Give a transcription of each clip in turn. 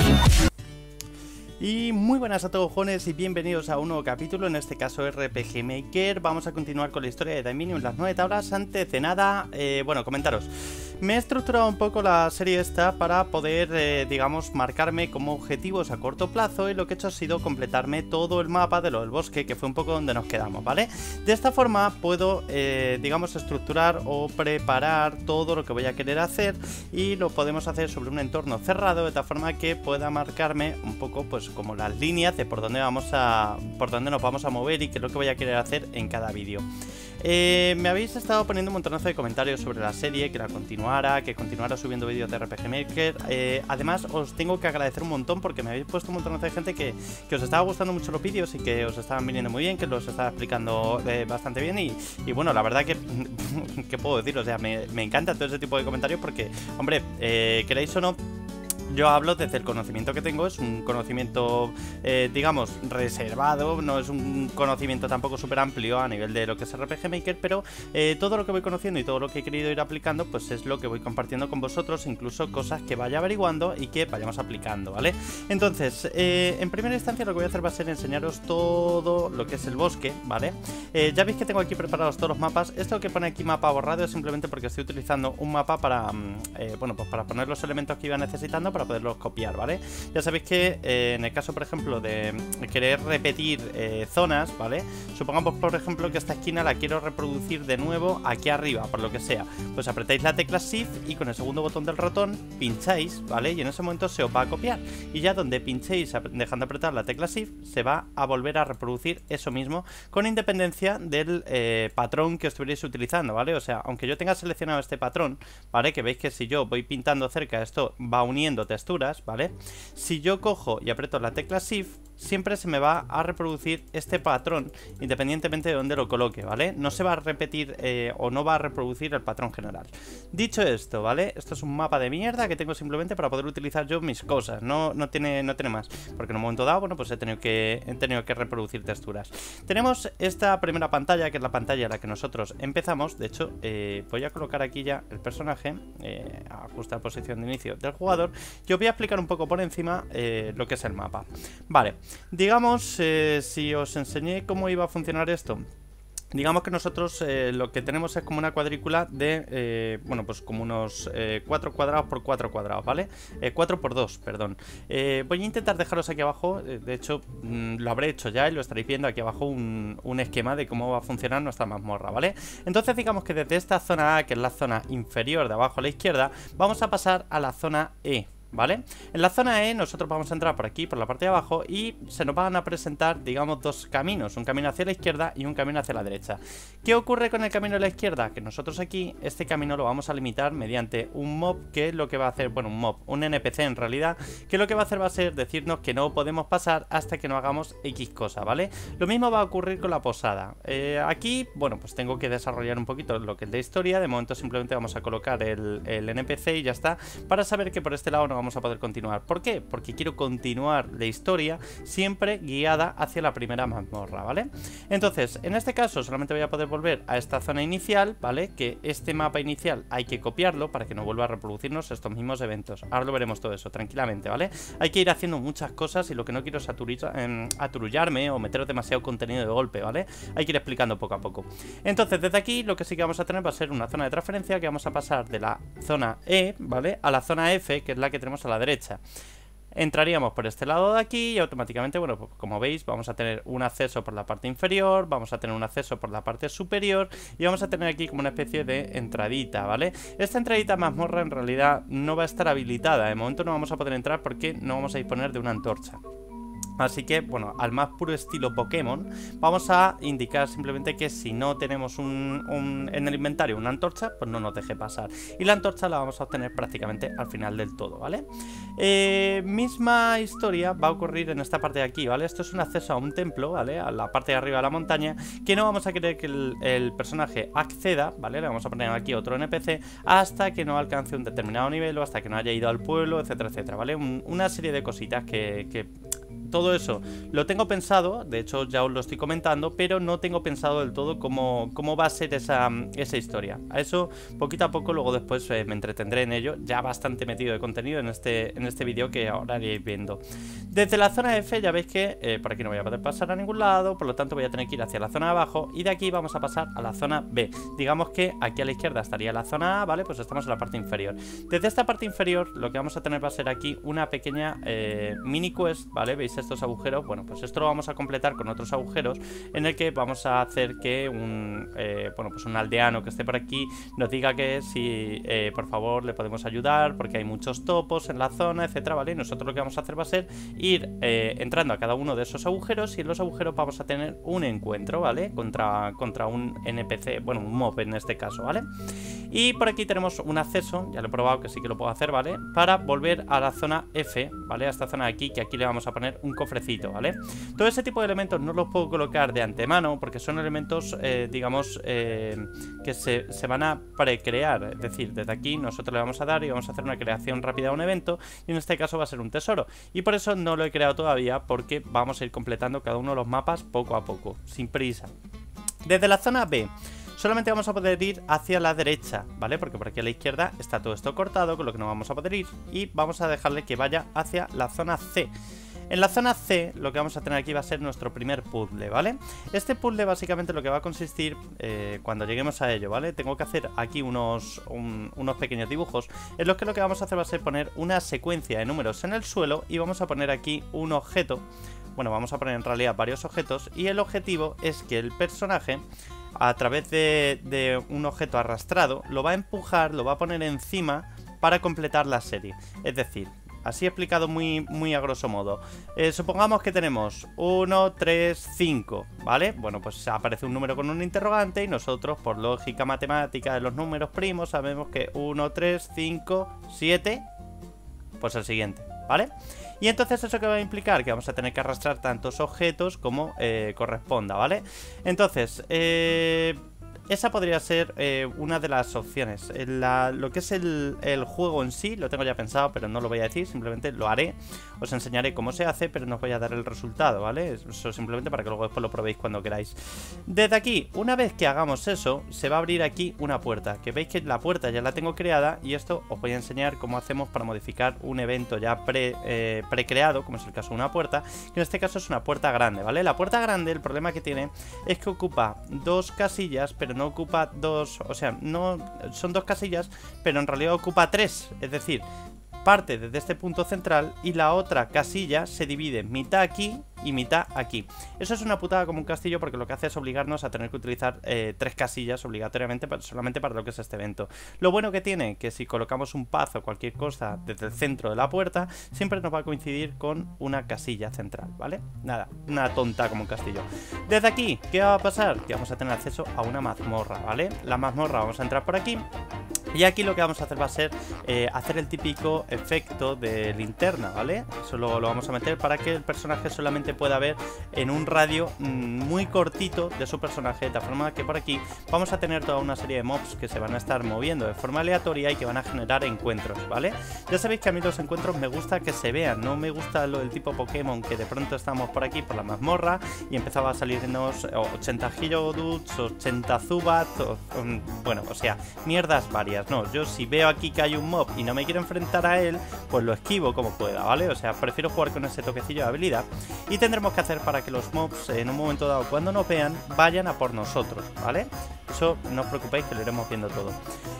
Y muy buenas a todos, jóvenes, y bienvenidos a un nuevo capítulo, en este caso RPG Maker. Vamos a continuar con la historia de Daiminium, las 9 tablas. Antes de nada, bueno, comentaros. Me he estructurado un poco la serie esta para poder, digamos, marcarme como objetivos a corto plazo, y lo que he hecho ha sido completarme todo el mapa de lo del bosque, que fue un poco donde nos quedamos, ¿vale? De esta forma puedo, digamos, estructurar o preparar todo lo que voy a querer hacer, y lo podemos hacer sobre un entorno cerrado, de tal forma que pueda marcarme un poco, pues, como las líneas de por dónde nos vamos a mover y qué es lo que voy a querer hacer en cada vídeo. Me habéis estado poniendo un montonazo de comentarios sobre la serie, que continuara subiendo vídeos de RPG Maker. Además, os tengo que agradecer un montón, porque me habéis puesto un montonazo de gente que os estaba gustando mucho los vídeos y que os estaban viniendo muy bien, que los estaba explicando bastante bien. Y bueno, la verdad que ¿qué puedo decir? O sea, me encanta todo ese tipo de comentarios, porque, hombre, queréis o no, yo hablo desde el conocimiento que tengo. Es un conocimiento, digamos, reservado. No es un conocimiento tampoco súper amplio a nivel de lo que es RPG Maker, pero todo lo que voy conociendo y todo lo que he querido ir aplicando, pues es lo que voy compartiendo con vosotros, incluso cosas que vaya averiguando y que vayamos aplicando, ¿vale? Entonces, en primera instancia lo que voy a hacer va a ser enseñaros todo lo que es el bosque, ¿vale? Ya veis que tengo aquí preparados todos los mapas. Esto que pone aquí mapa borrado es simplemente porque estoy utilizando un mapa para, bueno, pues para poner los elementos que iba necesitando para poderlos copiar, ¿vale? Ya sabéis que en el caso, por ejemplo, de querer repetir zonas, ¿vale? Supongamos, por ejemplo, que esta esquina la quiero reproducir de nuevo aquí arriba, por lo que sea. Pues apretáis la tecla Shift y con el segundo botón del ratón pincháis, ¿vale? Y en ese momento se os va a copiar. Y ya donde pinchéis dejando de apretar la tecla Shift, se va a volver a reproducir eso mismo, con independencia del patrón que estuvierais utilizando, ¿vale? O sea, aunque yo tenga seleccionado este patrón, ¿vale? Que veis que si yo voy pintando cerca, esto va uniendo texturas, ¿vale? Si yo cojo y aprieto la tecla Shift, siempre se me va a reproducir este patrón independientemente de donde lo coloque, ¿vale? No se va a repetir o no va a reproducir el patrón general. Dicho esto, ¿vale? Esto es un mapa de mierda que tengo simplemente para poder utilizar yo mis cosas. No tiene más, porque en un momento dado, bueno, pues he tenido que reproducir texturas. Tenemos esta primera pantalla, que es la pantalla en la que nosotros empezamos. De hecho, voy a colocar aquí ya el personaje, ajustar posición de inicio del jugador. Yo voy a explicar un poco por encima lo que es el mapa. Vale, digamos, si os enseñé cómo iba a funcionar esto. Digamos que nosotros lo que tenemos es como una cuadrícula de, bueno, pues como unos 4 cuadrados por 4 cuadrados, ¿vale? 4 por 2, perdón. Voy a intentar dejaros aquí abajo, de hecho lo habré hecho ya y lo estaréis viendo aquí abajo, un esquema de cómo va a funcionar nuestra mazmorra, ¿vale? Entonces digamos que desde esta zona A, que es la zona inferior de abajo a la izquierda, vamos a pasar a la zona E, ¿vale? En la zona E nosotros vamos a entrar por aquí, por la parte de abajo, y se nos van a presentar, digamos, dos caminos, un camino hacia la izquierda y un camino hacia la derecha. ¿Qué ocurre con el camino de la izquierda? Que nosotros aquí, este camino lo vamos a limitar mediante un mob, que es lo que va a hacer, bueno, un NPC en realidad, que lo que va a hacer va a ser decirnos que no podemos pasar hasta que no hagamos X cosa, ¿vale? Lo mismo va a ocurrir con la posada. Aquí, bueno, pues tengo que desarrollar un poquito lo que es de historia. De momento simplemente vamos a colocar el NPC y ya está, para saber que por este lado no vamos a poder continuar. ¿Por qué? Porque quiero continuar la historia siempre guiada hacia la primera mazmorra, ¿vale? Entonces, en este caso solamente voy a poder volver a esta zona inicial, ¿vale? Que este mapa inicial hay que copiarlo para que no vuelva a reproducirnos estos mismos eventos. Ahora lo veremos todo eso tranquilamente, ¿vale? Hay que ir haciendo muchas cosas y lo que no quiero es aturullarme o meteros demasiado contenido de golpe, ¿vale? Hay que ir explicando poco a poco. Entonces, desde aquí lo que sí que vamos a tener va a ser una zona de transferencia, que vamos a pasar de la zona E, ¿vale? A la zona F, que es la que tenemos a la derecha. Entraríamos por este lado de aquí y automáticamente, bueno, pues como veis, vamos a tener un acceso por la parte inferior, vamos a tener un acceso por la parte superior y vamos a tener aquí como una especie de entradita, ¿vale? Esta entradita mazmorra en realidad no va a estar habilitada. De momento no vamos a poder entrar porque no vamos a disponer de una antorcha. Así que, bueno, al más puro estilo Pokémon, vamos a indicar simplemente que si no tenemos en el inventario una antorcha, pues no nos deje pasar. Y la antorcha la vamos a obtener prácticamente al final del todo, ¿vale? Misma historia va a ocurrir en esta parte de aquí, ¿vale? Esto es un acceso a un templo, ¿vale? A la parte de arriba de la montaña, que no vamos a querer que el personaje acceda, ¿vale? Le vamos a poner aquí otro NPC hasta que no alcance un determinado nivel o hasta que no haya ido al pueblo, etcétera, etcétera, ¿vale? Una serie de cositas que todo eso lo tengo pensado, de hecho ya os lo estoy comentando, pero no tengo pensado del todo cómo va a ser esa historia. A eso poquito a poco, luego después me entretendré en ello, ya bastante metido de contenido en este vídeo que ahora iréis viendo. Desde la zona F ya veis que por aquí no voy a poder pasar a ningún lado, por lo tanto voy a tener que ir hacia la zona de abajo y de aquí vamos a pasar a la zona B. Digamos que aquí a la izquierda estaría la zona A, ¿vale? Pues estamos en la parte inferior. Desde esta parte inferior lo que vamos a tener va a ser aquí una pequeña mini quest, ¿vale? ¿Veis estos agujeros? Bueno, pues esto lo vamos a completar con otros agujeros en el que vamos a hacer que bueno, pues un aldeano que esté por aquí nos diga que si por favor le podemos ayudar porque hay muchos topos en la zona, etcétera, ¿vale? Y nosotros lo que vamos a hacer va a ser ir entrando a cada uno de esos agujeros y en los agujeros vamos a tener un encuentro, ¿vale? Contra un NPC, bueno, un mob en este caso, ¿vale? Y por aquí tenemos un acceso, ya lo he probado que sí que lo puedo hacer, ¿vale? Para volver a la zona F, ¿vale? A esta zona de aquí, que aquí le vamos a poner un cofrecito, ¿vale? Todo ese tipo de elementos no los puedo colocar de antemano porque son elementos, digamos, que se van a precrear. Es decir, desde aquí nosotros le vamos a dar y vamos a hacer una creación rápida de un evento y en este caso va a ser un tesoro. Y por eso no lo he creado todavía porque vamos a ir completando cada uno de los mapas poco a poco, sin prisa. Desde la zona B solamente vamos a poder ir hacia la derecha, ¿vale? Porque por aquí a la izquierda está todo esto cortado, con lo que no vamos a poder ir. Y vamos a dejarle que vaya hacia la zona C. En la zona C lo que vamos a tener aquí va a ser nuestro primer puzzle, ¿vale? Este puzzle básicamente lo que va a consistir, cuando lleguemos a ello, ¿vale? Tengo que hacer aquí unos pequeños dibujos en los que lo que vamos a hacer va a ser poner una secuencia de números en el suelo y vamos a poner aquí un objeto. Bueno, vamos a poner en realidad varios objetos y el objetivo es que el personaje, a través de un objeto arrastrado, lo va a empujar, lo va a poner encima para completar la serie. Es decir, así explicado muy a grosso modo. Supongamos que tenemos 1, 3, 5, ¿vale? Bueno, pues aparece un número con un interrogante y nosotros, por lógica matemática de los números primos, sabemos que 1, 3, 5, 7, pues el siguiente, ¿vale? Y entonces eso que va a implicar que vamos a tener que arrastrar tantos objetos como corresponda, ¿vale? Entonces, esa podría ser una de las opciones. Lo que es el juego en sí lo tengo ya pensado, pero no lo voy a decir, simplemente lo haré. Os enseñaré cómo se hace, pero no os voy a dar el resultado, ¿vale? Eso simplemente para que luego después lo probéis cuando queráis. Desde aquí, una vez que hagamos eso, se va a abrir aquí una puerta. Que veis que la puerta ya la tengo creada y esto os voy a enseñar cómo hacemos para modificar un evento ya precreado, como es el caso de una puerta, que en este caso es una puerta grande, ¿vale? La puerta grande, el problema que tiene es que ocupa 2 casillas, pero no ocupa 2, o sea, no son 2 casillas, pero en realidad ocupa 3, es decir, parte desde este punto central y la otra casilla se divide mitad aquí y mitad aquí. Eso es una putada como un castillo porque lo que hace es obligarnos a tener que utilizar 3 casillas obligatoriamente solamente para lo que es este evento. Lo bueno que tiene que si colocamos un paz o cualquier cosa desde el centro de la puerta siempre nos va a coincidir con una casilla central, ¿vale? Nada, una tonta como un castillo. Desde aquí, ¿qué va a pasar? Que vamos a tener acceso a una mazmorra, ¿vale? La mazmorra, vamos a entrar por aquí. Y aquí lo que vamos a hacer va a ser hacer el típico efecto de linterna, ¿vale? Eso lo vamos a meter para que el personaje solamente pueda ver en un radio muy cortito de su personaje, de forma que por aquí vamos a tener toda una serie de mobs que se van a estar moviendo de forma aleatoria y que van a generar encuentros, ¿vale? Ya sabéis que a mí los encuentros me gusta que se vean, no me gusta lo del tipo Pokémon que de pronto estamos por aquí por la mazmorra y empezaba a salirnos 80 Geodudes, 80 Zubat, bueno, o sea, mierdas varias. No, yo si veo aquí que hay un mob y no me quiero enfrentar a él, pues lo esquivo como pueda, ¿vale? O sea, prefiero jugar con ese toquecillo de habilidad. Y tendremos que hacer para que los mobs en un momento dado, cuando nos vean, vayan a por nosotros, ¿vale? Eso no os preocupéis que lo iremos viendo todo.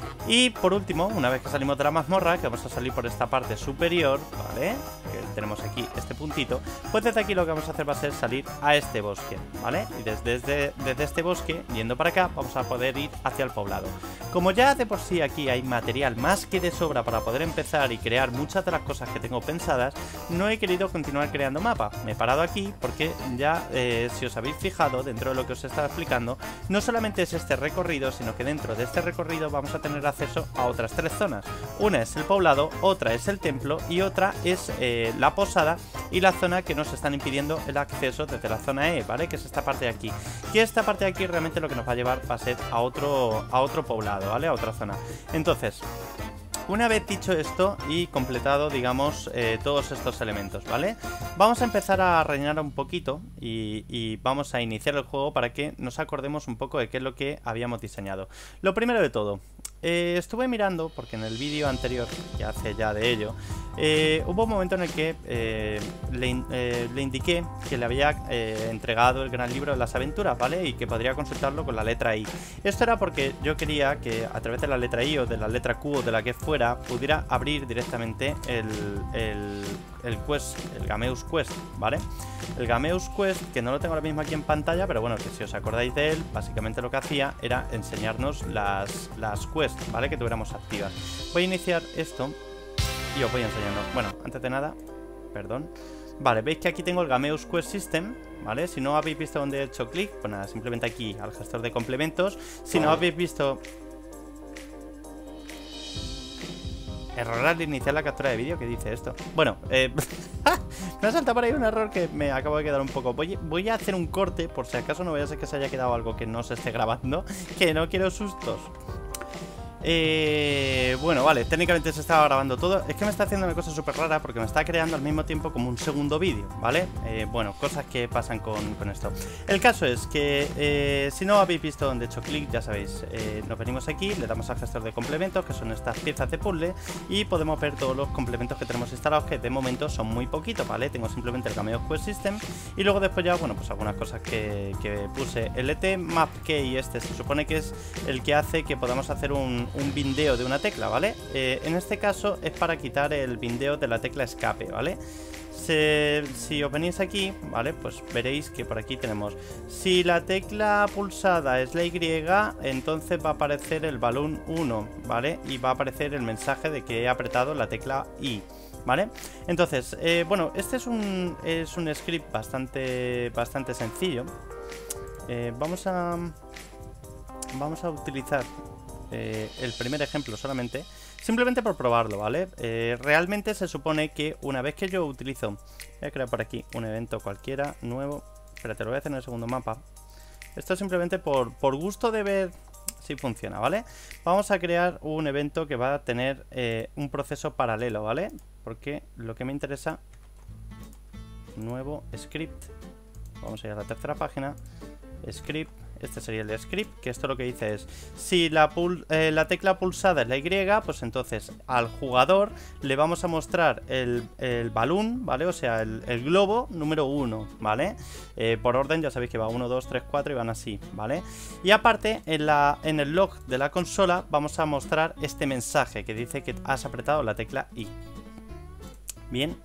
Y por último, una vez que salimos de la mazmorra, que vamos a salir por esta parte superior, ¿vale? Que tenemos aquí este puntito, pues desde aquí lo que vamos a hacer va a ser salir a este bosque, ¿vale? Y desde este bosque, yendo para acá, vamos a poder ir hacia el poblado. Como ya de por sí aquí hay material más que de sobra para poder empezar y crear muchas de las cosas que tengo pensadas, no he querido continuar creando mapa. Me he parado aquí porque ya, si os habéis fijado, dentro de lo que os estaba explicando, no solamente es este recorrido, sino que dentro de este recorrido vamos a tener acceso a otras 3 zonas. Una es el poblado, otra es el templo y otra es la posada y la zona que nos están impidiendo el acceso desde la zona E, ¿vale? Que es esta parte de aquí. Que esta parte de aquí realmente lo que nos va a llevar va a ser a otro poblado, ¿vale? A otra zona. Entonces, Una vez dicho esto y completado, digamos, todos estos elementos, ¿vale? Vamos a empezar a rellenar un poquito y vamos a iniciar el juego para que nos acordemos un poco de qué es lo que habíamos diseñado. Lo primero de todo, estuve mirando, porque en el vídeo anterior, que hace ya de ello, hubo un momento en el que le indiqué que le había entregado el gran libro de las aventuras, ¿vale? Y que podría consultarlo con la letra I. Esto era porque yo quería que a través de la letra I o de la letra Q o de la que fuera, pudiera abrir directamente el quest, el Gameus Quest, ¿vale? El Gameus Quest, que no lo tengo ahora mismo aquí en pantalla, pero bueno, que si os acordáis de él, básicamente lo que hacía era enseñarnos las quests, ¿vale? Que tuviéramos activas. Voy a iniciar esto y os voy enseñando. Bueno, antes de nada, perdón. Vale, veis que aquí tengo el Gameus Quest System, ¿vale? Si no habéis visto dónde he hecho clic, pues nada, simplemente aquí al gestor de complementos. Si no habéis visto... Error al iniciar la captura de vídeo, ¿qué dice esto? Bueno, me ha saltado por ahí un error que me acabo de quedar un poco. Voy a hacer un corte, por si acaso no vaya a ser que se haya quedado algo que no se esté grabando, que no quiero sustos. Bueno, vale, técnicamente se estaba grabando todo. Es que me está haciendo una cosa súper rara porque me está creando al mismo tiempo como un segundo vídeo, ¿vale? Bueno, cosas que pasan con esto. El caso es que si no habéis visto donde he hecho clic, ya sabéis, nos venimos aquí, le damos al gestor de complementos, que son estas piezas de puzzle, y podemos ver todos los complementos que tenemos instalados, que de momento son muy poquitos, ¿vale? Tengo simplemente el Gameus Quest System, y luego después ya, bueno, pues algunas cosas que puse. El ET Map Key este se supone que es el que hace que podamos hacer un bindeo de una tecla, ¿vale? En este caso es para quitar el bindeo de la tecla escape, ¿vale? Si os venís aquí, ¿vale? Pues veréis que por aquí tenemos, si la tecla pulsada es la Y, entonces va a aparecer el balón 1, ¿vale? Y va a aparecer el mensaje de que he apretado la tecla I, ¿vale? Entonces, bueno, este es un script bastante sencillo. Vamos a utilizar el primer ejemplo solamente, simplemente por probarlo, ¿vale? Realmente se supone que una vez que yo utilizo, voy a crear por aquí un evento cualquiera nuevo, espérate, lo voy a hacer en el segundo mapa. Esto es simplemente por gusto de ver si funciona, ¿vale? Vamos a crear un evento que va a tener un proceso paralelo, ¿vale? Porque lo que me interesa, nuevo script, vamos a ir a la tercera página, script. Este sería el script, que esto lo que dice es, si la tecla pulsada es la Y, pues entonces al jugador le vamos a mostrar el balloon, ¿vale? O sea, el globo número 1, ¿vale? Por orden ya sabéis que va 1, 2, 3, 4 y van así, ¿vale? Y aparte, en el log de la consola vamos a mostrar este mensaje que dice que has apretado la tecla I. Bien.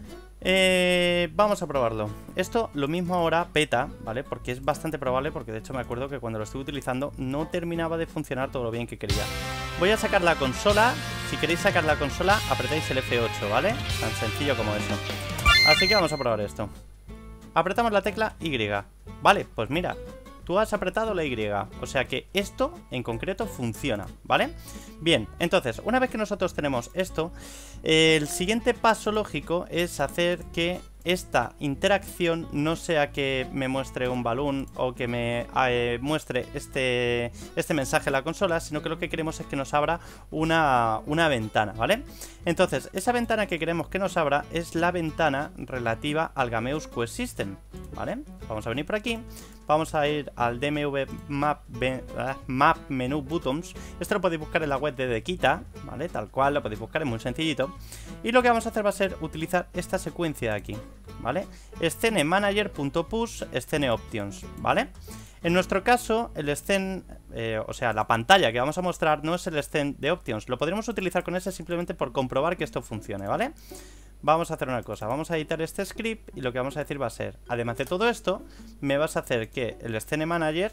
Vamos a probarlo. Esto lo mismo ahora peta, ¿vale? Porque es bastante probable, porque de hecho me acuerdo que cuando lo estuve utilizando no terminaba de funcionar todo lo bien que quería. Voy a sacar la consola. Si queréis sacar la consola, apretáis el F8, ¿vale? Tan sencillo como eso. Así que vamos a probar esto. Apretamos la tecla Y. Vale, pues mira, tú has apretado la Y, o sea que esto en concreto funciona, ¿vale? Bien, entonces, una vez que nosotros tenemos esto, el siguiente paso lógico es hacer que esta interacción no sea que me muestre un balloon o que me muestre este mensaje en la consola, sino que lo que queremos es que nos abra una ventana, ¿vale? Entonces, esa ventana que queremos que nos abra es la ventana relativa al Gameus Quest System, ¿vale? Vamos a venir por aquí, vamos a ir al DMV Map Menu Buttons. Esto lo podéis buscar en la web de Dequita, ¿vale? Tal cual, lo podéis buscar, es muy sencillito. Y lo que vamos a hacer va a ser utilizar esta secuencia de aquí, ¿vale? Scene Manager.push Scene Options, ¿vale? En nuestro caso, el scene, o sea, la pantalla que vamos a mostrar no es el scene de Options. Lo podremos utilizar con ese simplemente por comprobar que esto funcione, ¿vale? Vamos a hacer una cosa, vamos a editar este script y lo que vamos a decir va a ser, además de todo esto, me vas a hacer que el Scene Manager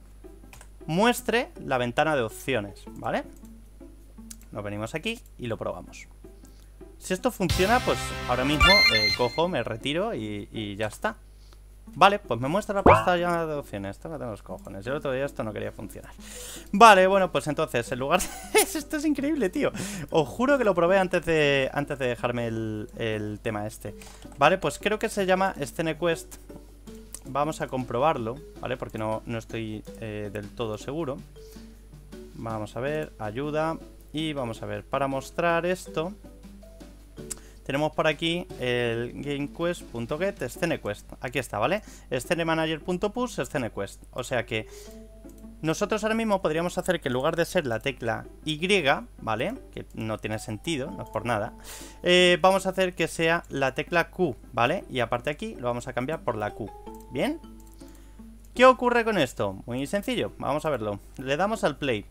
muestre la ventana de opciones, ¿vale? Nos venimos aquí y lo probamos. Si esto funciona, pues ahora mismo cojo, me retiro y ya está. Vale, pues me muestra la pantalla de opciones. Esto no tengo los cojones. Yo el otro día esto no quería funcionar. Vale, bueno, pues entonces, en lugar de... Esto es increíble, tío. Os juro que lo probé antes de dejarme el tema este. Vale, pues creo que se llama Scene Quest. Vamos a comprobarlo, ¿vale? Porque no estoy del todo seguro. Vamos a ver, ayuda. Y vamos a ver, para mostrar esto tenemos por aquí el gamequest.get scenequest. Aquí está, ¿vale? scenemanager.push scenequest. O sea que nosotros ahora mismo podríamos hacer que en lugar de ser la tecla Y, ¿vale? Que no tiene sentido, no es por nada. Vamos a hacer que sea la tecla Q, ¿vale? Y aparte aquí lo vamos a cambiar por la Q. ¿Bien? ¿Qué ocurre con esto? Muy sencillo, vamos a verlo. Le damos al play.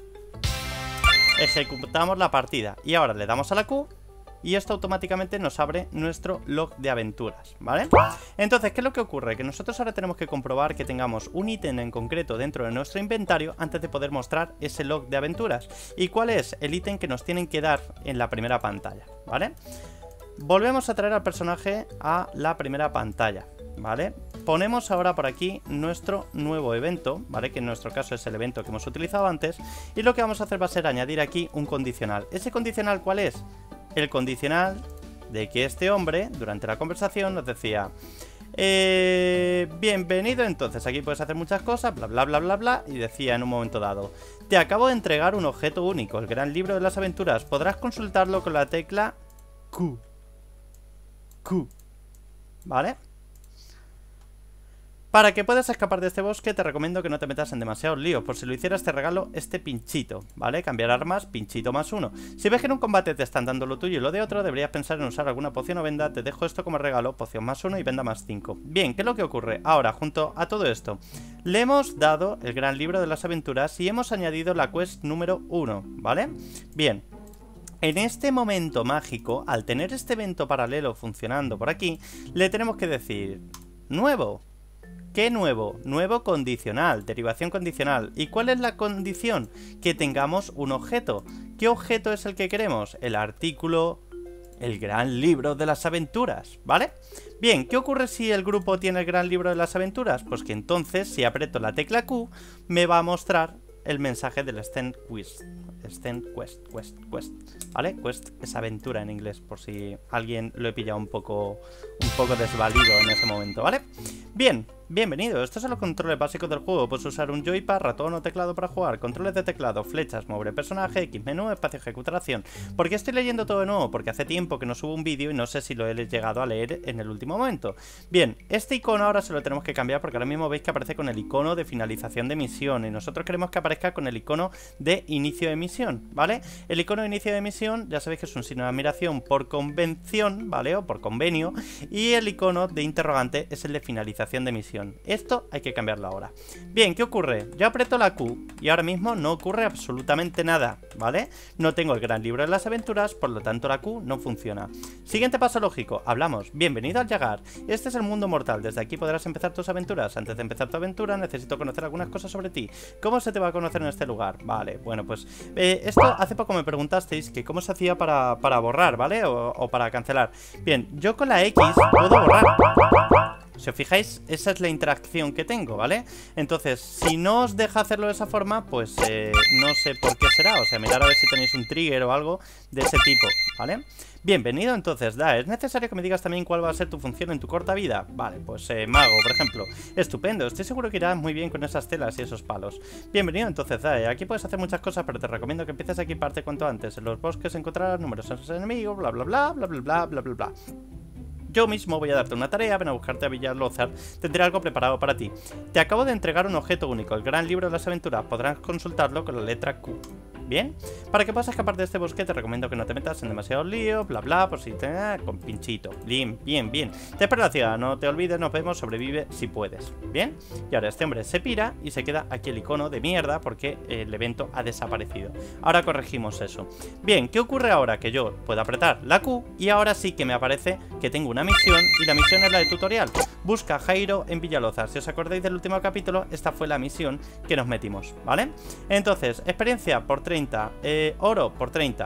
Ejecutamos la partida. Y ahora le damos a la Q. Y esto automáticamente nos abre nuestro log de aventuras, ¿vale? Entonces, ¿qué es lo que ocurre? Que nosotros ahora tenemos que comprobar que tengamos un ítem en concreto dentro de nuestro inventario antes de poder mostrar ese log de aventuras. ¿Y cuál es el ítem que nos tienen que dar en la primera pantalla? ¿Vale? Volvemos a traer al personaje a la primera pantalla, ¿vale? Ponemos ahora por aquí nuestro nuevo evento, ¿vale? Que en nuestro caso es el evento que hemos utilizado antes. Y lo que vamos a hacer va a ser añadir aquí un condicional. ¿Ese condicional cuál es? El condicional de que este hombre, durante la conversación, nos decía bienvenido, entonces aquí puedes hacer muchas cosas, bla bla bla bla bla. Y decía en un momento dado: te acabo de entregar un objeto único, el gran libro de las aventuras. Podrás consultarlo con la tecla Q. ¿Vale? Para que puedas escapar de este bosque te recomiendo que no te metas en demasiados líos. Por si lo hicieras te regalo este pinchito, ¿vale? Cambiar armas, pinchito +1. Si ves que en un combate te están dando lo tuyo y lo de otro, deberías pensar en usar alguna poción o venda. Te dejo esto como regalo, poción +1 y venda +5. Bien, ¿qué es lo que ocurre? Ahora, junto a todo esto, le hemos dado el gran libro de las aventuras y hemos añadido la quest número 1, ¿vale? Bien. En este momento mágico, al tener este evento paralelo funcionando por aquí, le tenemos que decir nuevo. ¿Qué nuevo? Nuevo condicional, derivación condicional. ¿Y cuál es la condición? Que tengamos un objeto. ¿Qué objeto es el que queremos? El artículo, el gran libro de las aventuras, ¿vale? Bien, ¿qué ocurre si el grupo tiene el gran libro de las aventuras? Pues que entonces, si aprieto la tecla Q, me va a mostrar el mensaje del Quest, ¿vale? Quest es aventura en inglés, por si alguien lo he pillado un poco desvalido en ese momento, ¿vale? Bien, bienvenido. Estos son los controles básicos del juego. Puedes usar un joypad, ratón o teclado para jugar. Controles de teclado, flechas, mover personaje, X menú, espacio ejecutar acción. ¿Por qué estoy leyendo todo de nuevo? Porque hace tiempo que no subo un vídeo y no sé si lo he llegado a leer en el último momento. Bien, este icono ahora se lo tenemos que cambiar porque ahora mismo veis que aparece con el icono de finalización de misión y nosotros queremos que aparezca con el icono de inicio de misión, ¿vale? El icono de inicio de misión ya sabéis que es un signo de admiración por convención, ¿vale? O por convenio. Y el icono de interrogante es el de finalización de misión. Esto hay que cambiarlo ahora. Bien, ¿qué ocurre? Yo aprieto la Q y ahora mismo no ocurre absolutamente nada, ¿vale? No tengo el gran libro de las aventuras, por lo tanto la Q no funciona. Siguiente paso lógico, hablamos. Bienvenido al Yagar. Este es el mundo mortal, desde aquí podrás empezar tus aventuras. Antes de empezar tu aventura necesito conocer algunas cosas sobre ti. ¿Cómo se te va a conocer en este lugar? Vale, bueno, pues esto hace poco me preguntasteis que cómo se hacía para borrar, ¿vale? O para cancelar. Bien, yo con la X puedo borrar. Si os fijáis, esa es la interacción que tengo, ¿vale? Entonces, si no os deja hacerlo de esa forma, pues no sé por qué será. O sea, mirar a ver si tenéis un trigger o algo de ese tipo, ¿vale? Bienvenido, entonces, Da. ¿Es necesario que me digas también cuál va a ser tu función en tu corta vida? Vale, pues mago, por ejemplo. Estupendo, estoy seguro que irás muy bien con esas telas y esos palos. Bienvenido, entonces, Da. Aquí puedes hacer muchas cosas, pero te recomiendo que empieces a equiparte cuanto antes. En los bosques encontrarás numerosos enemigos, bla bla bla, bla bla bla, bla bla bla. Yo mismo voy a darte una tarea, ven a buscarte a Villalozar, tendré algo preparado para ti. Te acabo de entregar un objeto único, el gran libro de las aventuras, podrás consultarlo con la letra Q. ¿Bien? Para que puedas escapar de este bosque te recomiendo que no te metas en demasiados líos, bla bla, por si te... con pinchito. Bien, bien, bien. Te espero en la ciudad, no te olvides, nos vemos, sobrevive si puedes. ¿Bien? Y ahora este hombre se pira y se queda aquí el icono de mierda porque el evento ha desaparecido. Ahora corregimos eso. Bien, ¿qué ocurre ahora? Que yo puedo apretar la Q y ahora sí que me aparece que tengo una misión y la misión es la de tutorial. Busca a Jairo en Villalozar. Si os acordáis del último capítulo, esta fue la misión que nos metimos, ¿vale? Entonces, experiencia por 30. Oro por 30.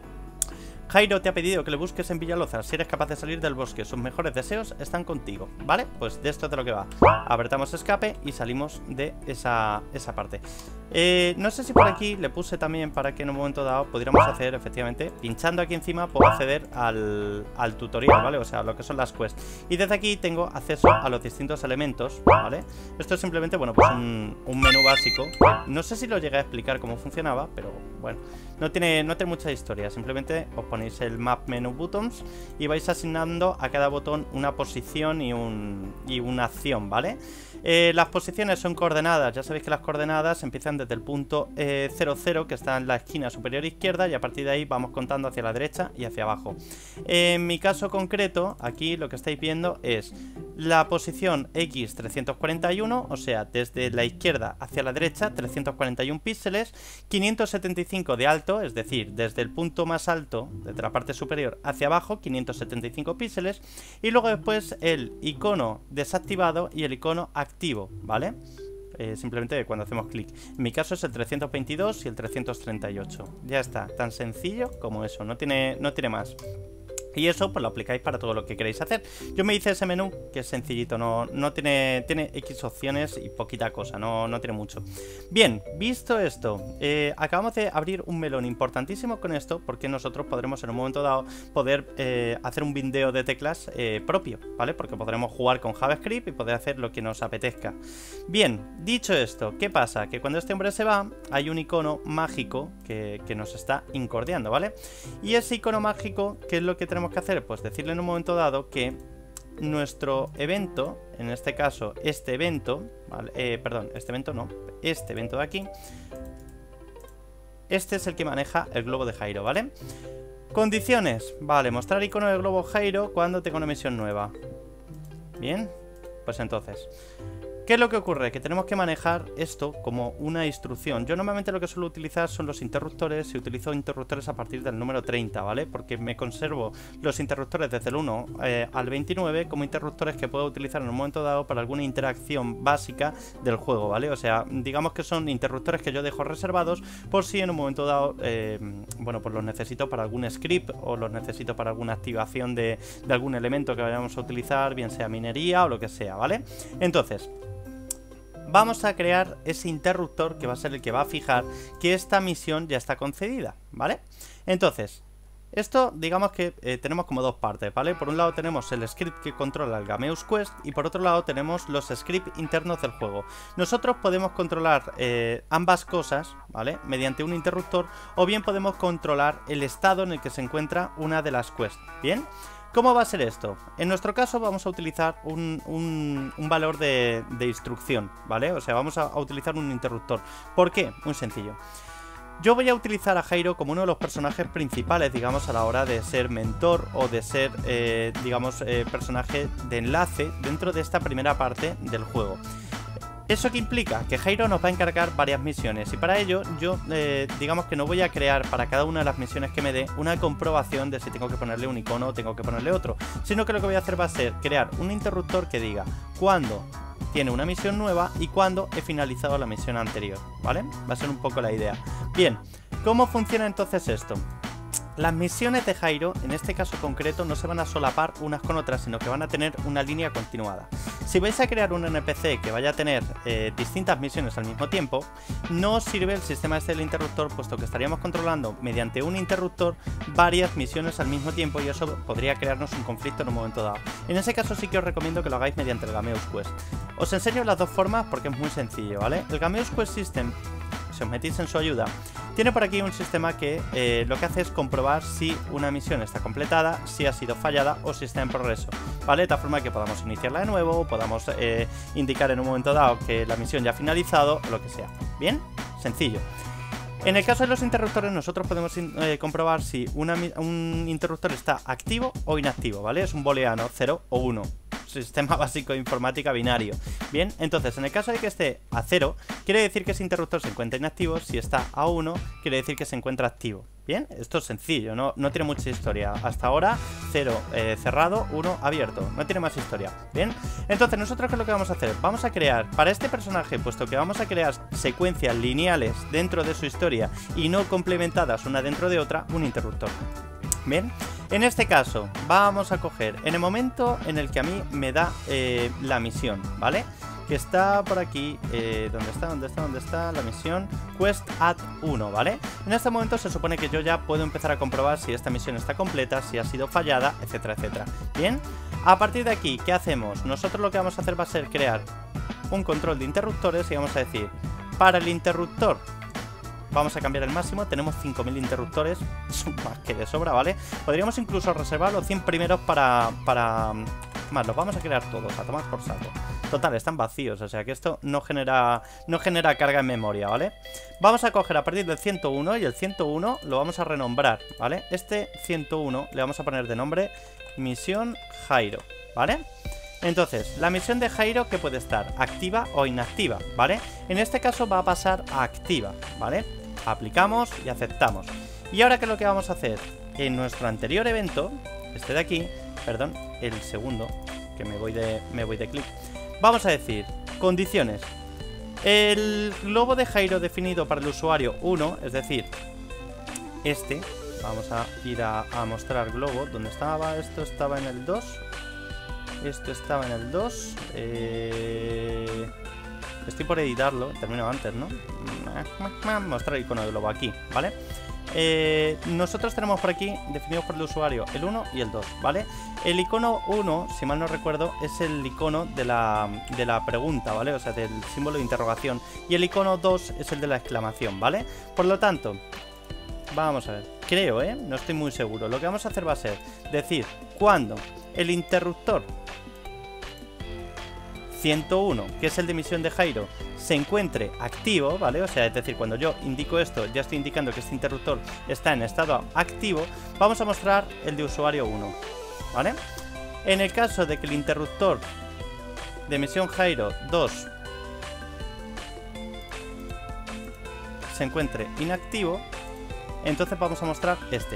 Jairo te ha pedido que le busques en Villalozar. Si eres capaz de salir del bosque, sus mejores deseos están contigo, ¿vale? Pues de esto es de lo que va. Apretamos escape y salimos de esa parte. No sé si por aquí le puse también para que en un momento dado pudiéramos hacer, efectivamente, pinchando aquí encima puedo acceder al tutorial, ¿vale? O sea, lo que son las quests. Y desde aquí tengo acceso a los distintos elementos, ¿vale? Esto es simplemente, bueno, pues un menú básico. No sé si lo llegué a explicar cómo funcionaba, pero bueno, no tiene mucha historia. Simplemente os ponéis el Map Menu Buttons y vais asignando a cada botón una posición y una acción, ¿vale? Las posiciones son coordenadas. Ya sabéis que las coordenadas empiezan desde el punto 00, que está en la esquina superior izquierda, y a partir de ahí vamos contando hacia la derecha y hacia abajo. En mi caso concreto, aquí lo que estáis viendo es la posición X 341, o sea, desde la izquierda hacia la derecha, 341 píxeles, 575 de alto, es decir, desde el punto más alto, desde la parte superior hacia abajo, 575 píxeles, y luego después el icono desactivado y el icono activo, ¿vale? Simplemente cuando hacemos clic. En mi caso es el 322 y el 338. Ya está, tan sencillo como eso, no tiene más. Y eso pues lo aplicáis para todo lo que queréis hacer. Yo me hice ese menú, que es sencillito, tiene X opciones y poquita cosa, no tiene mucho. Bien, visto esto, acabamos de abrir un melón importantísimo con esto, porque nosotros podremos en un momento dado poder hacer un video de teclas propio, ¿vale? Porque podremos jugar con JavaScript y poder hacer lo que nos apetezca. Bien, dicho esto, ¿qué pasa? Que cuando este hombre se va, hay un icono mágico que nos está incordiando, ¿vale? Y ese icono mágico, ¿qué es lo que tenemos que hacer? Pues decirle en un momento dado que nuestro evento, en este caso este evento, ¿vale? Perdón, este evento no, este evento de aquí, este es el que maneja el globo de Jairo, ¿vale? Condiciones, vale, mostrar icono del globo Jairo cuando tenga una misión nueva. Bien, pues entonces, ¿qué es lo que ocurre? Que tenemos que manejar esto como una instrucción. Yo normalmente lo que suelo utilizar son los interruptores, y utilizo interruptores a partir del número 30, ¿vale? Porque me conservo los interruptores desde el 1 al 29 como interruptores que puedo utilizar en un momento dado para alguna interacción básica del juego, ¿vale? O sea, digamos que son interruptores que yo dejo reservados por si en un momento dado, bueno, pues los necesito para algún script o los necesito para alguna activación de algún elemento que vayamos a utilizar, bien sea minería o lo que sea, ¿vale? Entonces, vamos a crear ese interruptor que va a ser el que va a fijar que esta misión ya está concedida, ¿vale? Entonces, esto digamos que tenemos como dos partes, ¿vale? Por un lado tenemos el script que controla el Gameus Quest y por otro lado tenemos los scripts internos del juego. Nosotros podemos controlar ambas cosas, ¿vale? Mediante un interruptor, o bien podemos controlar el estado en el que se encuentra una de las quests, ¿bien? ¿Cómo va a ser esto? En nuestro caso vamos a utilizar un valor de instrucción, ¿vale? O sea, vamos a utilizar un interruptor. ¿Por qué? Muy sencillo. Yo voy a utilizar a Jairo como uno de los personajes principales, digamos, a la hora de ser mentor o de ser, digamos, personaje de enlace dentro de esta primera parte del juego. ¿Eso qué implica? Que Jairo nos va a encargar varias misiones y para ello yo, digamos que no voy a crear para cada una de las misiones que me dé una comprobación de si tengo que ponerle un icono o tengo que ponerle otro, sino que lo que voy a hacer va a ser crear un interruptor que diga cuándo tiene una misión nueva y cuándo he finalizado la misión anterior, ¿vale? Va a ser un poco la idea. Bien, ¿cómo funciona entonces esto? Las misiones de Jairo, en este caso concreto, no se van a solapar unas con otras, sino que van a tener una línea continuada. Si vais a crear un NPC que vaya a tener distintas misiones al mismo tiempo, no os sirve el sistema este del interruptor, puesto que estaríamos controlando mediante un interruptor varias misiones al mismo tiempo y eso podría crearnos un conflicto en un momento dado. En ese caso sí que os recomiendo que lo hagáis mediante el Gameus Quest. Os enseño las dos formas porque es muy sencillo, ¿vale? El Gameus Quest System, si os metís en su ayuda, tiene por aquí un sistema que lo que hace es comprobar si una misión está completada, si ha sido fallada o si está en progreso, ¿vale? De tal forma que podamos iniciarla de nuevo o podamos indicar en un momento dado que la misión ya ha finalizado o lo que sea. ¿Bien? Sencillo. En el caso de los interruptores nosotros podemos comprobar si un interruptor está activo o inactivo, ¿vale? Es un booleano 0 o 1. Sistema básico de informática binario. Bien, entonces en el caso de que esté a 0, quiere decir que ese interruptor se encuentra inactivo. Si está a 1, quiere decir que se encuentra activo. Bien, esto es sencillo, no tiene mucha historia. Hasta ahora 0 cerrado, 1 abierto, no tiene más historia. Bien, entonces nosotros ¿qué es lo que vamos a hacer? Vamos a crear, para este personaje, puesto que vamos a crear secuencias lineales dentro de su historia y no complementadas una dentro de otra, un interruptor. Bien, en este caso vamos a coger en el momento en el que a mí me da la misión, ¿vale? que está por aquí. ¿Dónde está la misión? Quest Add 1, ¿vale? En este momento se supone que yo ya puedo empezar a comprobar si esta misión está completa, si ha sido fallada, etcétera, etcétera. Bien, a partir de aquí, ¿qué hacemos? Nosotros lo que vamos a hacer va a ser crear un control de interruptores y vamos a decir, para el interruptor vamos a cambiar el máximo, tenemos 5000 interruptores, más que de sobra, ¿vale? Podríamos incluso reservar los 100 primeros para... Más, los vamos a crear todos, a tomar por saco. Total, están vacíos, o sea que esto no genera carga en memoria, ¿vale? Vamos a coger a partir del 101 y el 101 lo vamos a renombrar, ¿vale? Este 101 le vamos a poner de nombre Misión Jairo, ¿vale? Entonces, la misión de Jairo, que puede estar activa o inactiva, ¿vale? En este caso va a pasar a activa, ¿vale? Aplicamos y aceptamos. Y ahora, ¿qué es lo que vamos a hacer? En nuestro anterior evento, este de aquí, perdón, el segundo, que me voy de clic, vamos a decir, condiciones. El globo de Jairo definido para el usuario 1, es decir, este, vamos a ir a mostrar globo, ¿dónde estaba? Esto estaba en el 2. Esto estaba en el 2. Estoy por editarlo, termino antes, ¿no? Mostrar el icono de globo aquí, ¿vale? Nosotros tenemos por aquí definidos por el usuario el 1 y el 2, ¿vale? El icono 1, si mal no recuerdo, es el icono de la pregunta, ¿vale? O sea, del símbolo de interrogación. Y el icono 2 es el de la exclamación, ¿vale? Por lo tanto, vamos a ver, creo, no estoy muy seguro. Lo que vamos a hacer va a ser decir cuando el interruptor 101, que es el de misión de Jairo, se encuentre activo, ¿vale? O sea, es decir, cuando yo indico esto, ya estoy indicando que este interruptor está en estado activo. Vamos a mostrar el de usuario 1, ¿vale? En el caso de que el interruptor de misión Jairo 2 se encuentre inactivo, entonces vamos a mostrar este.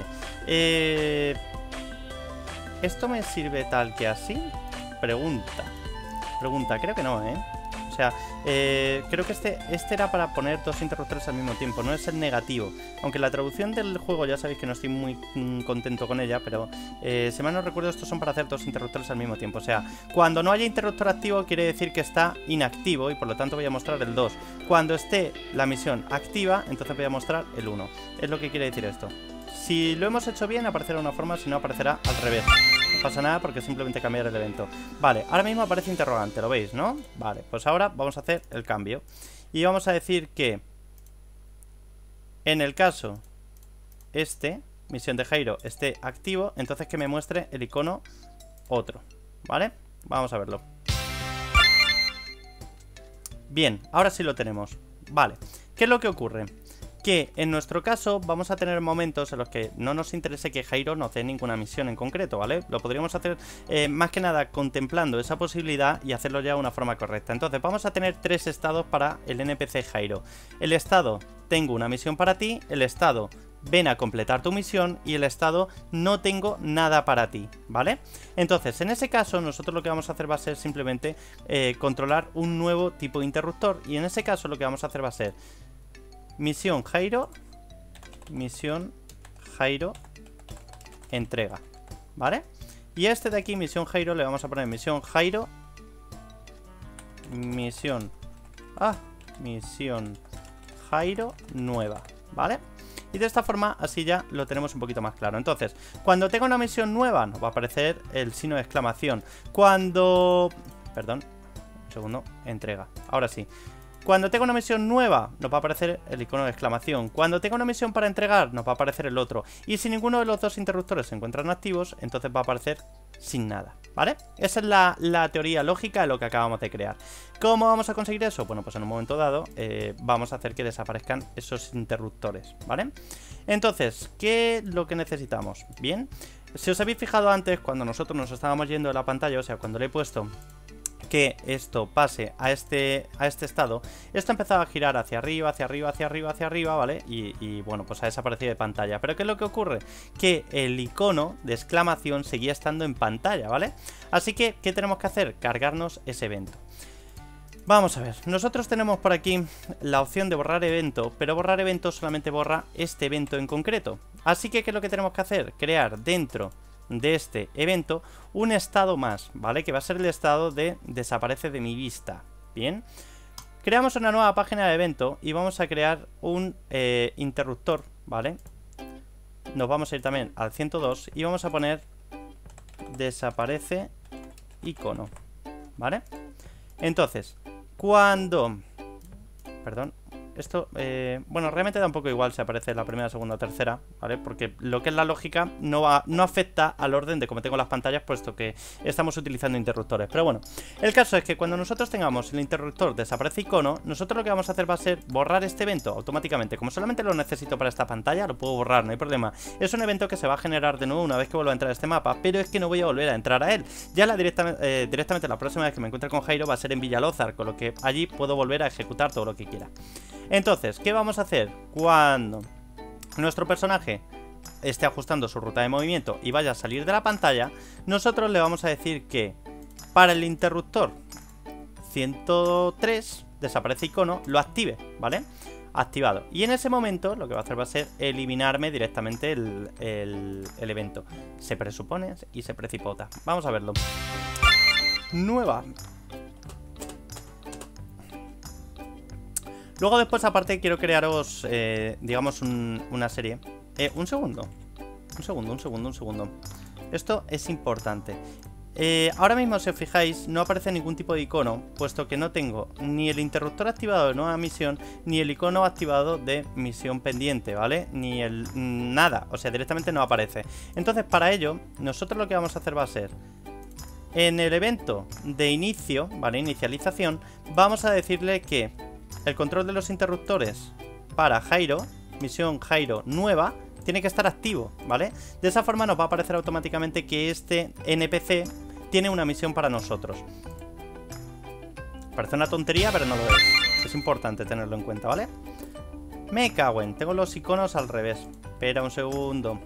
¿Esto me sirve tal que así? Pregunta, creo que no, O sea, creo que este era para poner dos interruptores al mismo tiempo, no es el negativo. Aunque la traducción del juego ya sabéis que no estoy muy contento con ella, pero si mal no recuerdo, estos son para hacer dos interruptores al mismo tiempo. O sea, cuando no haya interruptor activo quiere decir que está inactivo y por lo tanto voy a mostrar el 2. Cuando esté la misión activa, entonces voy a mostrar el 1. Es lo que quiere decir esto. Si lo hemos hecho bien, aparecerá de una forma, si no, aparecerá al revés. No pasa nada porque simplemente cambiar el evento. Vale, ahora mismo aparece interrogante, ¿lo veis, no? Vale, pues ahora vamos a hacer el cambio. Y vamos a decir que en el caso misión de Jairo, esté activo, entonces que me muestre el icono otro, ¿vale? Vamos a verlo. Bien, ahora sí lo tenemos. Vale, ¿qué es lo que ocurre? Que en nuestro caso vamos a tener momentos en los que no nos interese que Jairo no dé ninguna misión en concreto, ¿vale? Lo podríamos hacer más que nada contemplando esa posibilidad y hacerlo ya de una forma correcta. Entonces vamos a tener tres estados para el NPC Jairo. El estado, tengo una misión para ti. El estado, ven a completar tu misión. Y el estado, no tengo nada para ti, ¿vale? Entonces, en ese caso, nosotros lo que vamos a hacer va a ser simplemente controlar un nuevo tipo de interruptor. Y en ese caso lo que vamos a hacer va a ser misión Jairo entrega, ¿vale? Y a este de aquí, misión Jairo, le vamos a poner misión Jairo misión Jairo nueva, ¿vale? Y de esta forma así ya lo tenemos un poquito más claro. Entonces, cuando tenga una misión nueva nos va a aparecer el signo de exclamación. Perdón, un segundo, entrega, ahora sí. Cuando tenga una misión nueva, nos va a aparecer el icono de exclamación. Cuando tenga una misión para entregar, nos va a aparecer el otro. Y si ninguno de los dos interruptores se encuentran activos, entonces va a aparecer sin nada, ¿vale? Esa es la teoría lógica de lo que acabamos de crear. ¿Cómo vamos a conseguir eso? Bueno, pues en un momento dado vamos a hacer que desaparezcan esos interruptores, ¿vale? Entonces, ¿qué es lo que necesitamos? Bien, si os habéis fijado antes, cuando nosotros nos estábamos yendo de la pantalla, o sea, cuando le he puesto que esto pase a este estado, esto empezaba a girar hacia arriba, ¿vale? Y bueno, pues ha desaparecido de pantalla. Pero ¿qué es lo que ocurre? Que el icono de exclamación seguía estando en pantalla, ¿vale? Así que, ¿qué tenemos que hacer? Cargarnos ese evento. Vamos a ver, nosotros tenemos por aquí la opción de borrar evento, pero borrar evento solamente borra este evento en concreto. Así que, ¿qué es lo que tenemos que hacer? Crear dentro de este evento un estado más, ¿vale? Que va a ser el estado de desaparece de mi vista, Bien. Creamos una nueva página de evento y vamos a crear un interruptor, ¿vale? Nos vamos a ir también al 102 y vamos a poner desaparece icono, ¿vale? Entonces, cuando... Perdón. Esto, bueno, realmente da un poco igual si aparece la primera, segunda o tercera, ¿vale? Porque lo que es la lógica no afecta al orden de cómo tengo las pantallas, puesto que estamos utilizando interruptores. Pero bueno, el caso es que cuando nosotros tengamos el interruptor desaparece icono, nosotros lo que vamos a hacer va a ser borrar este evento automáticamente. Como solamente lo necesito para esta pantalla, lo puedo borrar, no hay problema. Es un evento que se va a generar de nuevo una vez que vuelva a entrar a este mapa, pero es que no voy a volver a entrar a él. Ya directamente la próxima vez que me encuentre con Jairo va a ser en Villalózar, con lo que allí puedo volver a ejecutar todo lo que quiera. Entonces, ¿qué vamos a hacer? Cuando nuestro personaje esté ajustando su ruta de movimiento y vaya a salir de la pantalla, nosotros le vamos a decir que para el interruptor 103 desaparece icono, lo active, ¿vale? Activado. Y en ese momento lo que va a hacer va a ser eliminarme directamente el evento. Se presupone y se precipota. Vamos a verlo. Nueva. Luego después aparte quiero crearos, digamos, una serie. Un segundo. Esto es importante. Ahora mismo, si os fijáis, no aparece ningún tipo de icono, puesto que no tengo ni el interruptor activado de nueva misión, ni el icono activado de misión pendiente, ¿vale? Ni el... nada, o sea, directamente no aparece. Entonces, para ello, nosotros lo que vamos a hacer va a ser... En el evento de inicio, ¿vale? Inicialización, vamos a decirle que... el control de los interruptores para Jairo, misión Jairo nueva, tiene que estar activo, ¿vale? De esa forma nos va a aparecer automáticamente que este NPC tiene una misión para nosotros. Parece una tontería, pero no lo es. Es importante tenerlo en cuenta, ¿vale? Me cago en, tengo los iconos al revés. Espera un segundo.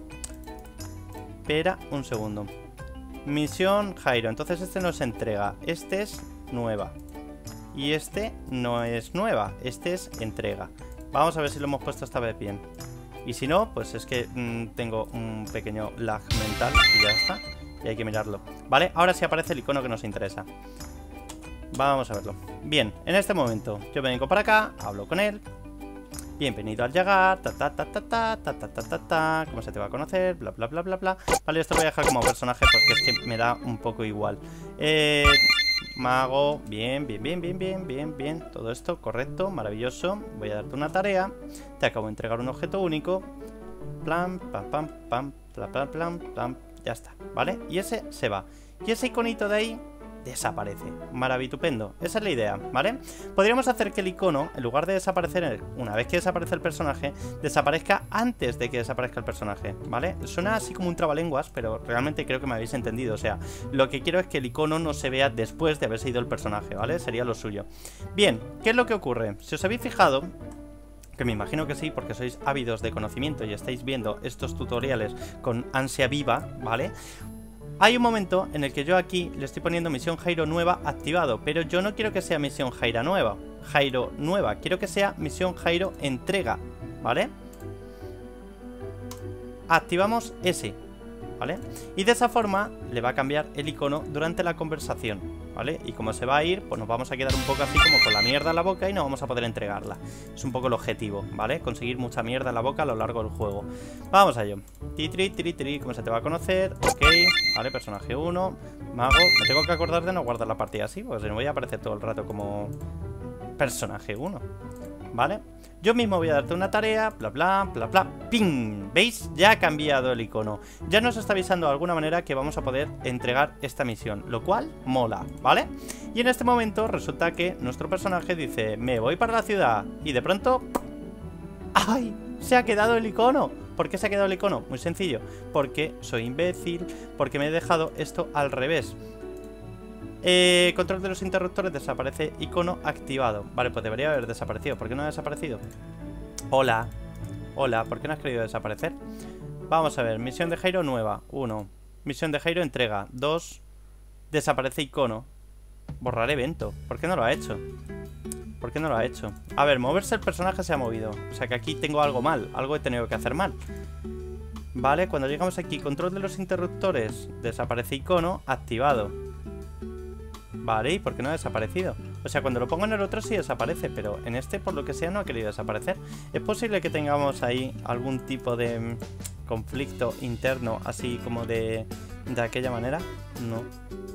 Misión Jairo, entonces este no es entrega, este es nueva. Y este no es nueva, este es entrega. Vamos a ver si lo hemos puesto esta vez bien. Y si no, pues es que tengo un pequeño lag mental y ya está. Y hay que mirarlo. Vale, ahora sí aparece el icono que nos interesa. Vamos a verlo. Bien, en este momento yo vengo para acá, hablo con él. Bienvenido al llegar, ¿cómo se te va a conocer? Bla, bla, bla, bla, bla. Vale, esto lo voy a dejar como personaje porque es que me da un poco igual. Mago, bien. Todo esto, correcto, maravilloso. Voy a darte una tarea. Te acabo de entregar un objeto único. Plan, pam, pam, pam, plan, plan, plan. Ya está, ¿vale? Y ese se va. Y ese iconito de ahí desaparece. Maravitupendo. Esa es la idea, ¿vale? Podríamos hacer que el icono, en lugar de desaparecer una vez que desaparece el personaje, desaparezca antes de que desaparezca el personaje, ¿vale? Suena así como un trabalenguas, pero realmente creo que me habéis entendido. O sea, lo que quiero es que el icono no se vea después de haberse ido el personaje, ¿vale? Sería lo suyo. Bien, ¿qué es lo que ocurre? Si os habéis fijado, que me imagino que sí, porque sois ávidos de conocimiento y estáis viendo estos tutoriales con ansia viva, ¿vale? Hay un momento en el que yo aquí le estoy poniendo misión Jairo nueva activado, pero yo no quiero que sea misión Jairo nueva, quiero que sea misión Jairo entrega, ¿vale? Activamos ese, ¿vale? Y de esa forma le va a cambiar el icono durante la conversación, ¿vale? Y como se va a ir, pues nos vamos a quedar un poco así como con la mierda en la boca y no vamos a poder entregarla. Es un poco el objetivo, ¿vale? Conseguir mucha mierda en la boca a lo largo del juego. Vamos a ello. Tiri, ¿cómo se te va a conocer? Ok, vale, personaje 1. Mago, me tengo que acordar de no guardar la partida así, porque si no voy a aparecer todo el rato como personaje 1, ¿vale? Yo mismo voy a darte una tarea, bla, bla, bla, bla, ¡ping! ¿Veis? Ya ha cambiado el icono. Ya nos está avisando de alguna manera que vamos a poder entregar esta misión, lo cual mola, ¿vale? Y en este momento resulta que nuestro personaje dice, me voy para la ciudad. Y de pronto... ¡ay! Se ha quedado el icono. ¿Por qué se ha quedado el icono? Muy sencillo. Porque soy imbécil, porque me he dejado esto al revés. Control de los interruptores, desaparece icono activado. Vale, pues debería haber desaparecido. ¿Por qué no ha desaparecido? Hola, ¿por qué no has querido desaparecer? Vamos a ver, misión de Jairo nueva, 1. Misión de Jairo entrega, 2. Desaparece icono. Borrar evento, ¿por qué no lo ha hecho? A ver, moverse el personaje se ha movido. O sea que aquí tengo algo mal, algo he tenido que hacer mal. Vale, cuando llegamos aquí, control de los interruptores, desaparece icono activado. Vale, ¿y por qué no ha desaparecido? O sea, cuando lo pongo en el otro sí desaparece, pero en este, por lo que sea, no ha querido desaparecer. ¿Es posible que tengamos ahí algún tipo de conflicto interno, así como de aquella manera? No.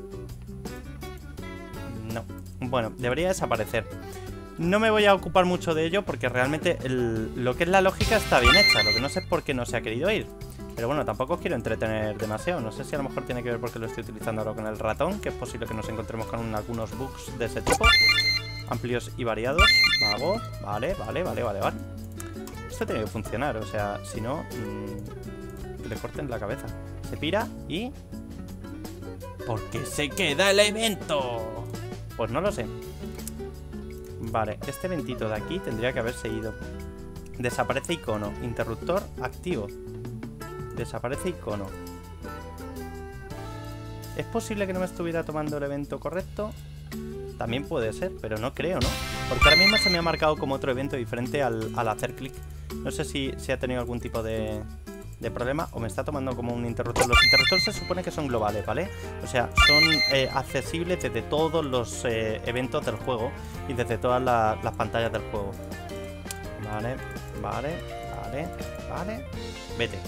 No. Bueno, debería desaparecer. No me voy a ocupar mucho de ello porque realmente lo que es la lógica está bien hecha. Lo que no sé es por qué no se ha querido ir. Pero bueno, tampoco os quiero entretener demasiado. No sé si a lo mejor tiene que ver porque lo estoy utilizando ahora con el ratón, que es posible que nos encontremos con algunos bugs de ese tipo. Amplios y variados. Vale. Esto tiene que funcionar, o sea, si no, que le corten la cabeza. Se pira y... ¿por qué se queda el evento? Pues no lo sé. Vale, este eventito de aquí tendría que haberse ido. Desaparece icono. Interruptor activo. Desaparece icono. ¿Es posible que no me estuviera tomando el evento correcto? También puede ser, pero no creo, ¿no? Porque ahora mismo se me ha marcado como otro evento diferente al hacer clic. No sé si ha tenido algún tipo de problema o me está tomando como un interruptor. Los interruptores se supone que son globales, ¿vale? O sea, son accesibles desde todos los eventos del juego y desde todas las pantallas del juego. Vale. Vete.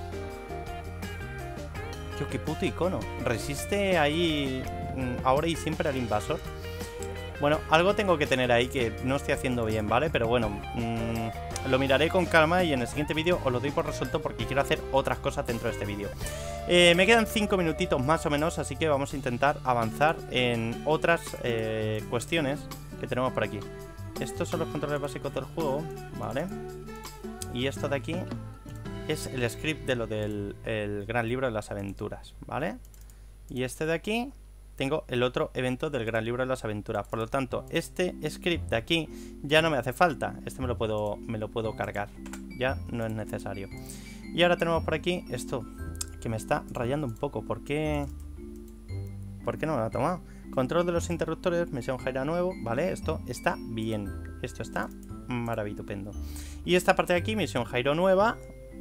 Tío, qué puto icono. Resiste ahí ahora y siempre al invasor. Bueno, algo tengo que tener ahí que no estoy haciendo bien, ¿vale? Pero bueno, lo miraré con calma y en el siguiente vídeo os lo doy por resuelto porque quiero hacer otras cosas dentro de este vídeo. Me quedan 5 minutitos más o menos, así que vamos a intentar avanzar en otras cuestiones que tenemos por aquí. Estos son los controles básicos del juego, ¿vale? Y esto de aquí es el script de lo del gran libro de las aventuras, ¿vale? Y este de aquí... tengo el otro evento del gran libro de las aventuras. Por lo tanto, este script de aquí ya no me hace falta. Este me lo puedo cargar. Ya no es necesario. Y ahora tenemos por aquí esto, que me está rayando un poco. ¿Por qué no me lo ha tomado? Control de los interruptores, misión Jairo nuevo. Vale, esto está bien. Esto está maravillupendo. Y esta parte de aquí, misión Jairo nueva.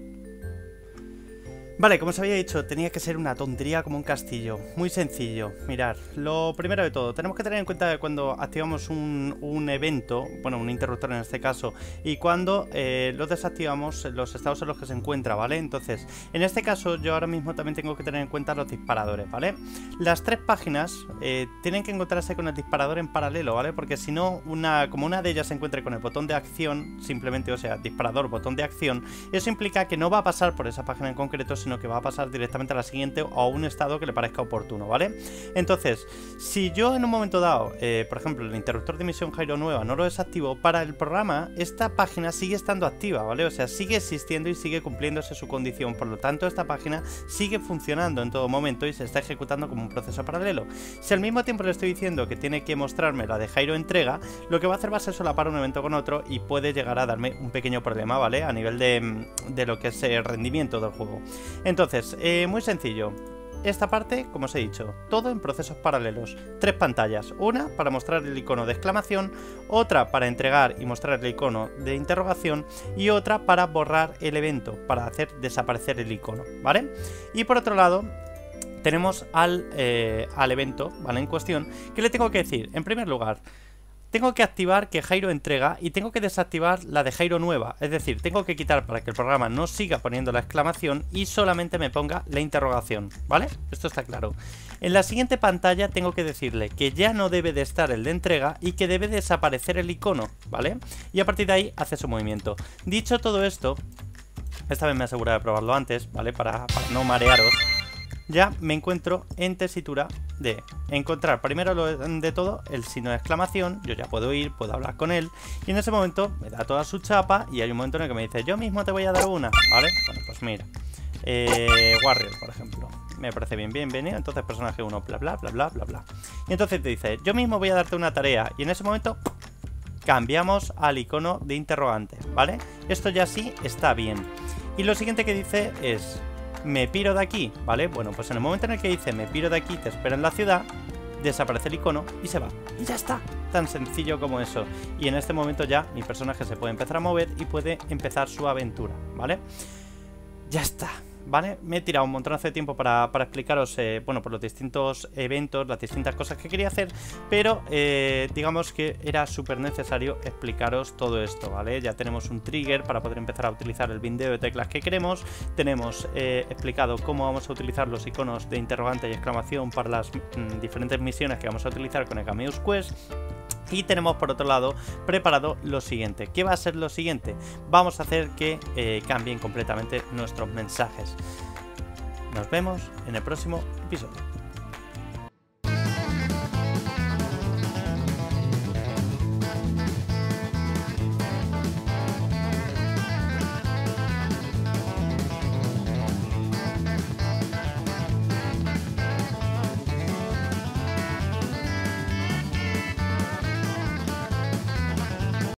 Vale, como os había dicho, tenía que ser una tontería como un castillo. Muy sencillo. Mirad, lo primero de todo, tenemos que tener en cuenta que cuando activamos un evento, bueno, un interruptor en este caso, y cuando lo desactivamos, los estados en los que se encuentra, ¿vale? Entonces, en este caso, yo ahora mismo también tengo que tener en cuenta los disparadores, ¿vale? Las 3 páginas tienen que encontrarse con el disparador en paralelo, ¿vale? Porque si no, como una de ellas se encuentre con el botón de acción, simplemente, o sea, disparador, botón de acción, eso implica que no va a pasar por esa página en concreto, sino que va a pasar directamente a la siguiente o a un estado que le parezca oportuno, ¿vale? Entonces, si yo en un momento dado, por ejemplo, el interruptor de misión Jairo nueva no lo desactivo, para el programa esta página sigue estando activa, ¿vale? O sea, sigue existiendo y sigue cumpliéndose su condición, por lo tanto esta página sigue funcionando en todo momento y se está ejecutando como un proceso paralelo. Si al mismo tiempo le estoy diciendo que tiene que mostrarme la de Jairo entrega, lo que va a hacer va a ser solapar un evento con otro y puede llegar a darme un pequeño problema, ¿vale? A nivel de lo que es el rendimiento del juego. Entonces, muy sencillo. Esta parte, como os he dicho, todo en procesos paralelos. 3 pantallas, una para mostrar el icono de exclamación, otra para entregar y mostrar el icono de interrogación y otra para borrar el evento, para hacer desaparecer el icono, ¿vale? Y por otro lado, tenemos al evento, ¿vale? En cuestión, que le tengo que decir, en primer lugar, tengo que activar que Jairo entrega y tengo que desactivar la de Jairo nueva. Es decir, tengo que quitar para que el programa no siga poniendo la exclamación y solamente me ponga la interrogación, ¿vale? Esto está claro. En la siguiente pantalla tengo que decirle que ya no debe de estar el de entrega y que debe desaparecer el icono, ¿vale? Y a partir de ahí hace su movimiento. Dicho todo esto, esta vez me aseguro de probarlo antes, ¿vale? Para no marearos. Ya me encuentro en tesitura de encontrar primero lo de todo, el signo de exclamación. Yo ya puedo ir, puedo hablar con él y en ese momento me da toda su chapa y hay un momento en el que me dice yo mismo te voy a dar una, ¿vale? Bueno, pues mira, Warrior, por ejemplo, me parece bienvenido. Entonces personaje 1, bla bla bla bla bla bla. Y entonces te dice yo mismo voy a darte una tarea y en ese momento cambiamos al icono de interrogante, ¿vale? Esto ya sí está bien. Y lo siguiente que dice es me piro de aquí, ¿vale? Bueno, pues en el momento en el que dice me piro de aquí, te espero en la ciudad, desaparece el icono y se va. Y ya está, tan sencillo como eso. Y en este momento ya mi personaje se puede empezar a mover y puede empezar su aventura, ¿vale? Ya está, ¿vale? Me he tirado un montón de tiempo para explicaros, bueno, por los distintos eventos, las distintas cosas que quería hacer, pero digamos que era súper necesario explicaros todo esto, ¿vale? Ya tenemos un trigger para poder empezar a utilizar el bindeo de teclas que queremos, tenemos explicado cómo vamos a utilizar los iconos de interrogante y exclamación para las diferentes misiones que vamos a utilizar con el Gameus Quest. Y tenemos por otro lado preparado lo siguiente. ¿Qué va a ser lo siguiente? Vamos a hacer que cambien completamente nuestros mensajes. Nos vemos en el próximo episodio.